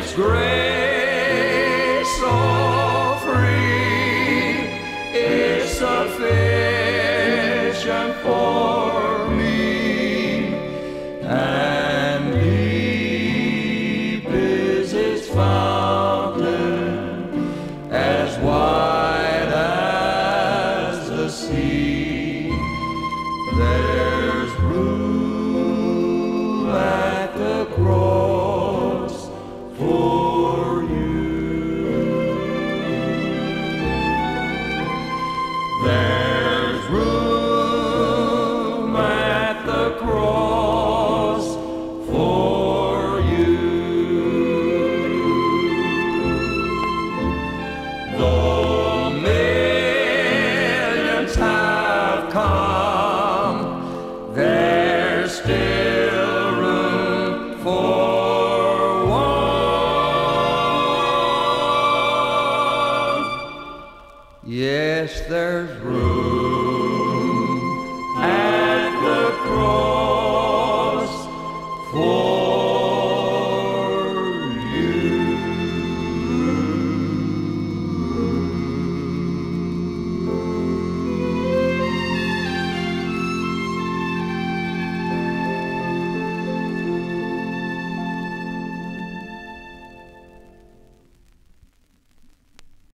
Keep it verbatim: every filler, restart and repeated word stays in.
grace so free is sufficient for me, and deep is its fountain, as wide as the sea. There's room at the cross for you. There's room at the cross for you. Though millions have come, there's still room for one. Yes, there's room.